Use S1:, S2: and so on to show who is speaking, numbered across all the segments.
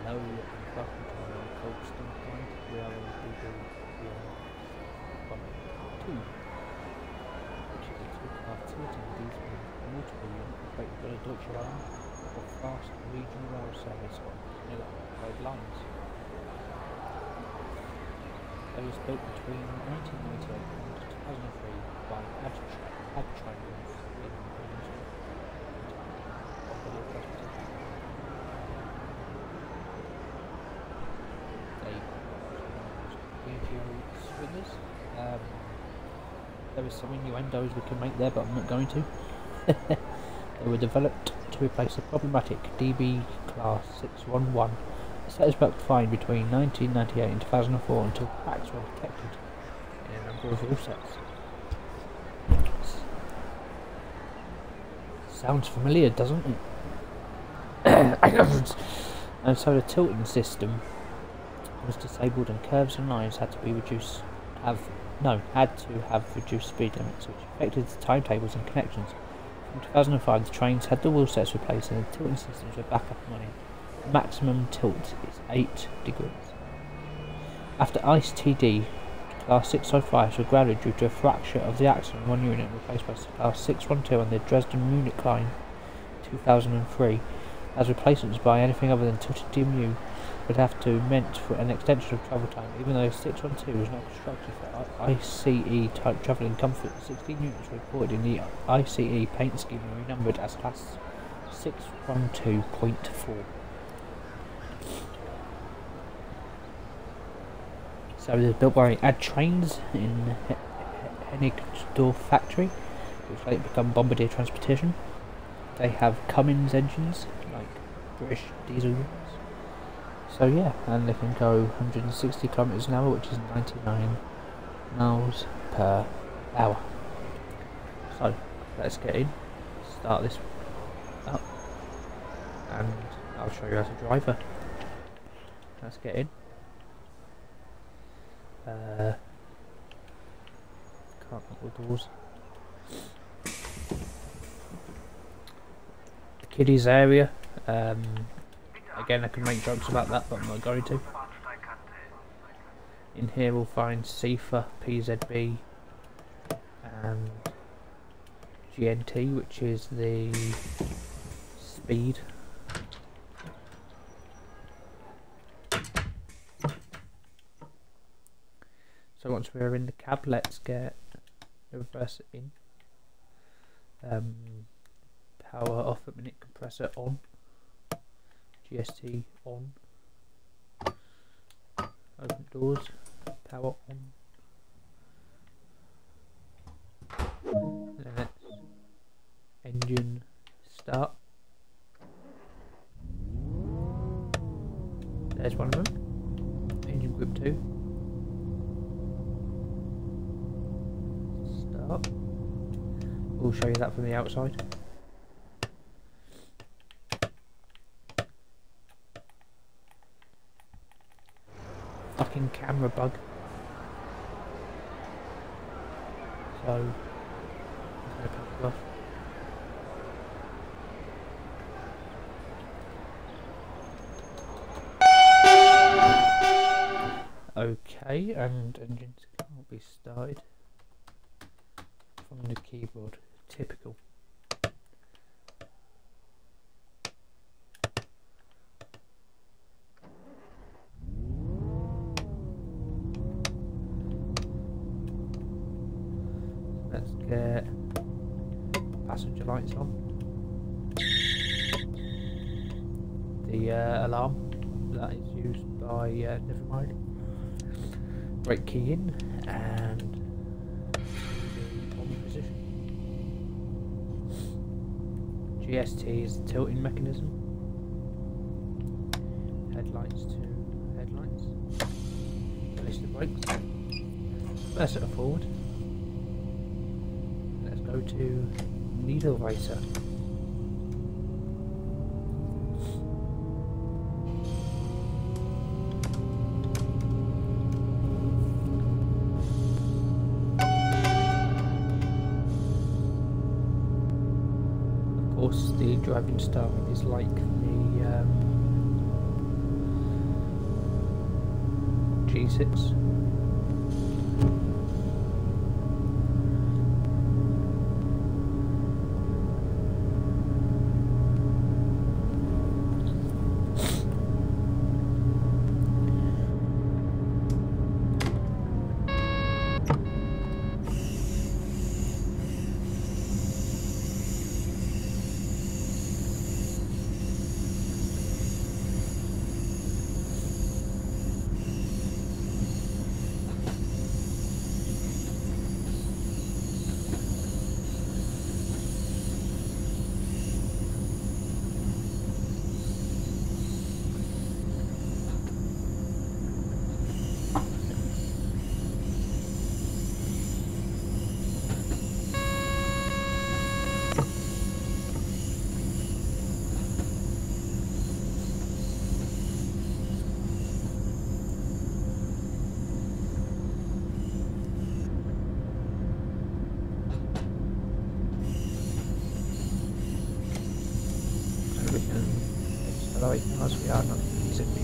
S1: Hello and welcome to our Coldstone Guide. We are on Google VR 2, which is a two-car tilting diesel multiple unit operated by the Deutsche Bahn for fast regional rail service on electrified lines. It was built between 1998 and 2003 by Adtran in swingers. There is some innuendos we can make there, but I'm not going to. They were developed to replace a problematic DB Class 611. The set was worked fine between 1998 and 2004 until cracks were detected in a number of wheel sets. Sounds familiar, doesn't it? And so the tilting system was disabled and curves and lines had to be reduced have reduced speed limits, which affected the timetables and connections. From 2005 the trains had the wheel sets replaced and the tilting systems were back up and running. The maximum tilt is 8 degrees. After ICE TD, Class 605s were grounded due to a fracture of the axle in one unit and replaced by Class 612 on the Dresden-Munich line 2003. As replacements by anything other than tilted DMU would have to meant for an extension of travel time, even though 612 was not constructed for ICE type travelling comfort. 16 units were reported in the ICE paint scheme and renumbered as Class 612.4. So it was built by Adtran in Hennigsdorf factory, which later become Bombardier Transportation. They have Cummins engines, like British diesel units. So yeah, and they can go 160 kilometers an hour, which is 99 miles per hour. So let's get in, start this up, and I'll show you how to drive her. Let's get in. Can't open the doors. The kiddies area. Again, I can make jokes about that, but I'm not going to. In here we'll find SEFA, PZB, and GNT, which is the speed. So once we're in the cab, let's get the reverser in. Power off at minute, compressor on. GST on. Open doors. Power on. Let's engine start. There's one of them. Engine group 2. Start. We'll show you that from the outside. Fucking camera bug. So I'm gonna pick it off. Okay, and engines can't be started from the keyboard. Typical. Let's get passenger lights on. The alarm that is used by Nevermind. Brake key in and the on position. GST is the tilting mechanism. Headlights to headlights. Release the brakes. Reverse it forward. Let's go to needle racer. Of course, the driving style is like the G6. Accelerate now as we are not easily.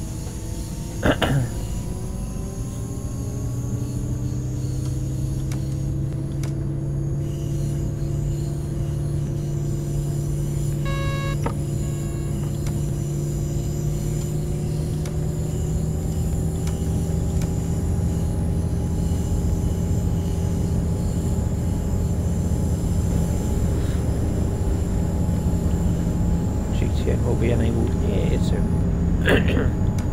S1: GTN will be enabled here soon.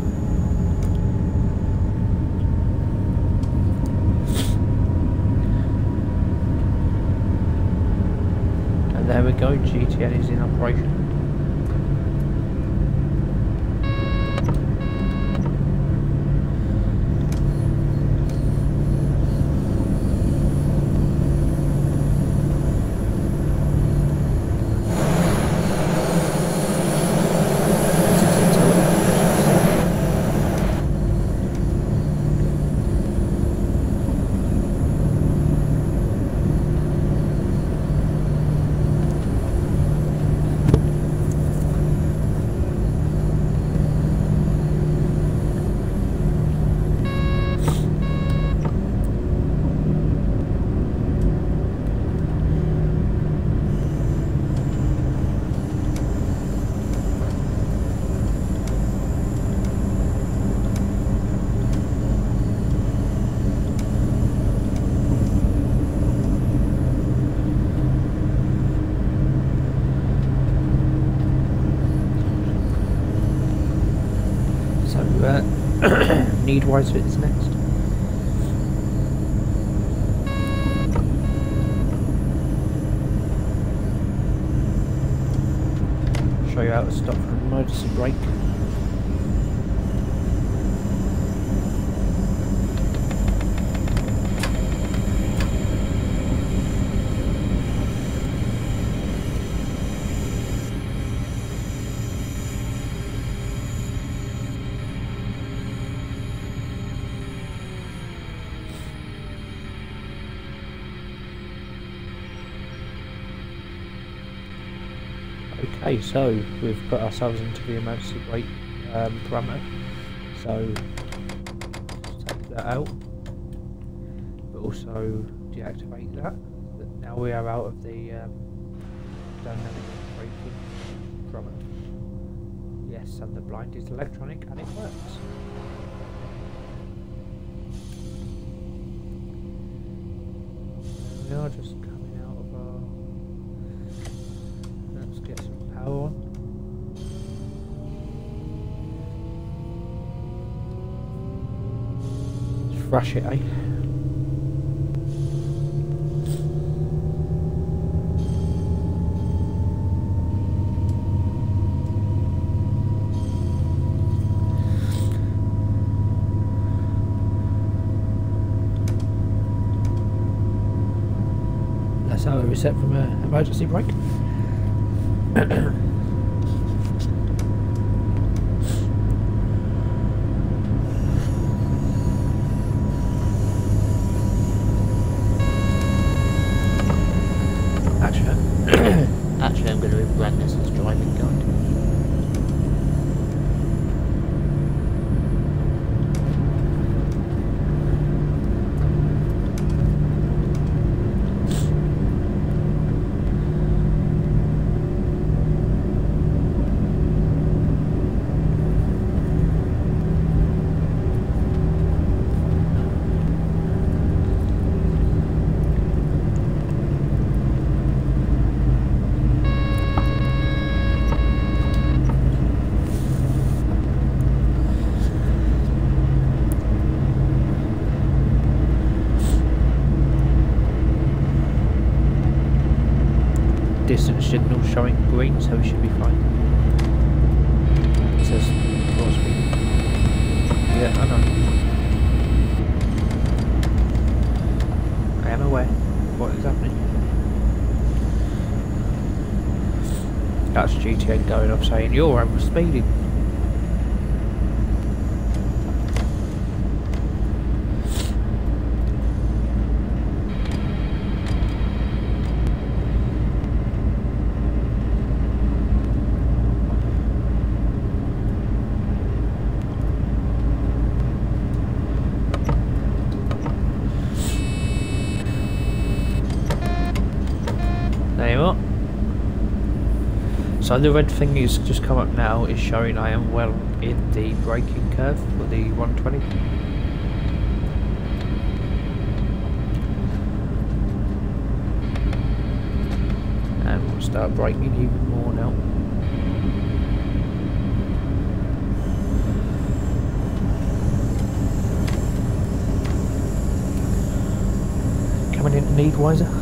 S1: And there we go, GTN is in operation. Needwise is next. Show you how to stop for an emergency brake. Okay, so we've put ourselves into the emergency brake parameter, so take that out, but also deactivate that. But now we are out of the dynamic braking parameter. Yes, and the blind is electronic and it works. We are just coming out of our... Let's get some power on. Let's rush it, eh? That's how we reset from an emergency brake.
S2: Actually, I'm going to run this as driving guide.
S1: distance signal showing green, so we should be fine. It says floor speed. Yeah, I know. I am aware of what is happening. That's GTA going off saying you're over speeding. So the red thing is just come up now, is showing I am well in the braking curve for the 120. And we'll start braking even more now. Coming into Needwiser.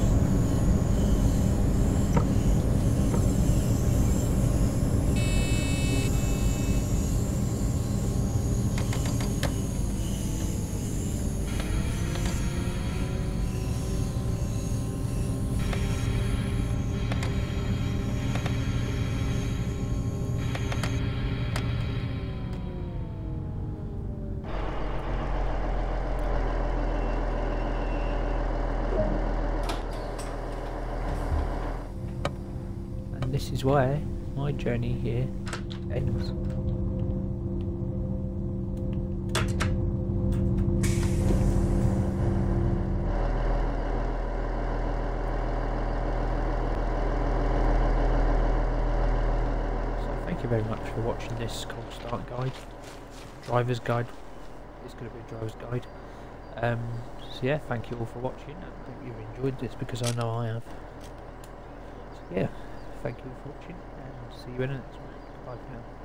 S1: This is where my journey here ends. So thank you very much for watching this cold start guide, driver's guide. It's going to be a driver's guide. So yeah, thank you all for watching. I hope you've enjoyed this because I know I have. So yeah. Thank you for watching and see you in the next one. Bye for now.